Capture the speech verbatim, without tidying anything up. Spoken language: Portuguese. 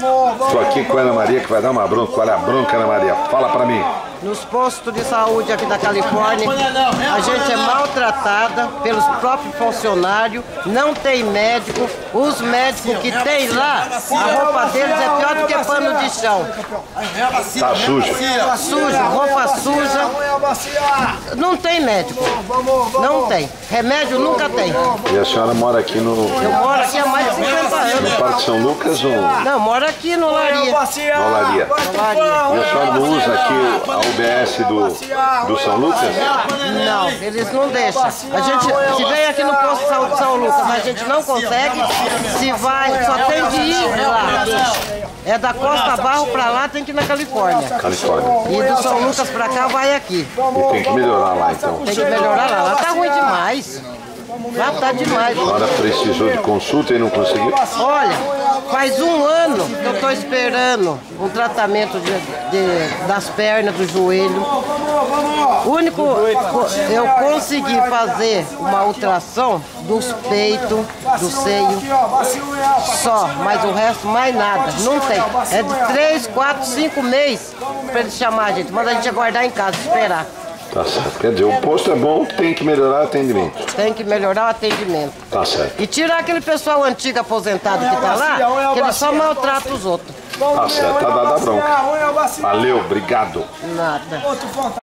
Estou aqui com a Ana Maria, que vai dar uma bronca. Qual é a bronca, Ana Maria? Fala pra mim. Nos postos de saúde aqui da Califórnia, a gente é maltratada pelos próprios funcionários, não tem médico. Os médicos que tem lá, a roupa deles é pior do que pano de chão. Tá sujo. Tá sujo, roupa suja. Não tem médico. Não tem. Remédio nunca tem. E a senhora mora aqui no... Eu moro aqui há mais de cinquenta anos. No Parque São Lucas ou... Não, moro aqui no Laria. Na Olaria. Olaria. E a senhora não usa aqui a U B S do, do São Lucas? Não, eles não deixam. A gente, se vem aqui no posto de saúde de São Lucas, a gente não consegue. Se vai, só tem de ir lá. É da Costa Barro pra lá, tem que ir na Califórnia. Califórnia. E do São Lucas pra cá, vai aqui. E tem que melhorar lá, então. Tem que melhorar lá. Lá tá ruim demais. Lá tá demais. A senhora precisou de consulta e não conseguiu? Olha, faz um ano que eu tô esperando um tratamento de, de, das pernas, do joelho. O único, eu consegui fazer uma ultrassom dos peitos, do seio, só, mas o resto mais nada, não tem. É de três, quatro, cinco meses para eles chamar a gente, manda a gente aguardar em casa, esperar. Tá certo. Quer dizer, o posto é bom, tem que melhorar o atendimento. Tem que melhorar o atendimento. Tá certo. E tirar aquele pessoal antigo aposentado que tá lá, que ele só maltrata os outros. Tá certo, tá dada a bronca. Valeu, obrigado. Nada.